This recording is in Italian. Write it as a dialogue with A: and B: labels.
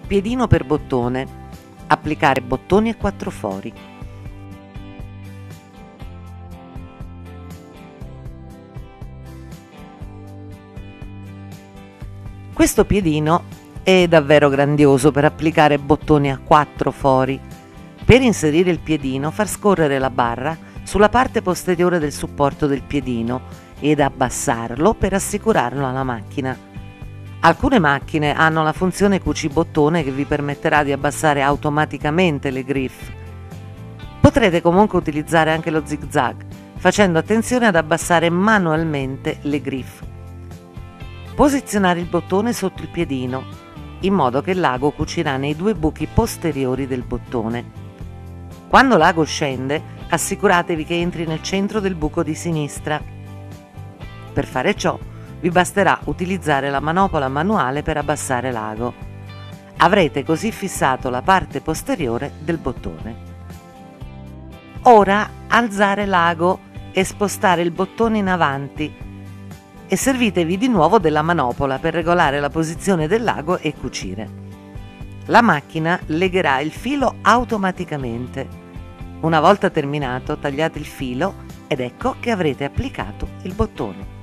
A: Piedino per bottone. Applicare bottoni e 4 fori. Questo piedino è davvero grandioso per applicare bottoni a 4 fori. Per inserire il piedino, far scorrere la barra sulla parte posteriore del supporto del piedino ed abbassarlo per assicurarlo alla macchina. Alcune macchine hanno la funzione cucibottone che vi permetterà di abbassare automaticamente le griffe. Potrete comunque utilizzare anche lo zig-zag, facendo attenzione ad abbassare manualmente le griffe. Posizionare il bottone sotto il piedino, in modo che l'ago cucirà nei 2 buchi posteriori del bottone. Quando l'ago scende, assicuratevi che entri nel centro del buco di sinistra. Per fare ciò, vi basterà utilizzare la manopola manuale per abbassare l'ago. Avrete così fissato la parte posteriore del bottone. Ora alzare l'ago e spostare il bottone in avanti e servitevi di nuovo della manopola per regolare la posizione dell'ago e cucire. La macchina legherà il filo automaticamente. Una volta terminato, tagliate il filo ed ecco che avrete applicato il bottone.